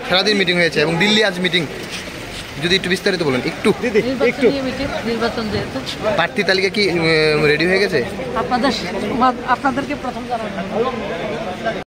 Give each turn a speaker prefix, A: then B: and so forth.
A: সারাদিন মিটিং হয়েছে এবং দিল্লি আজ মিটিং, যদি একটু বিস্তারিত বলেন একটু।
B: নির্বাচন যেহেতু
A: প্রার্থী তালিকা কি রেডি হয়ে গেছে?
B: আপনাদেরকে প্রথম জানাবো।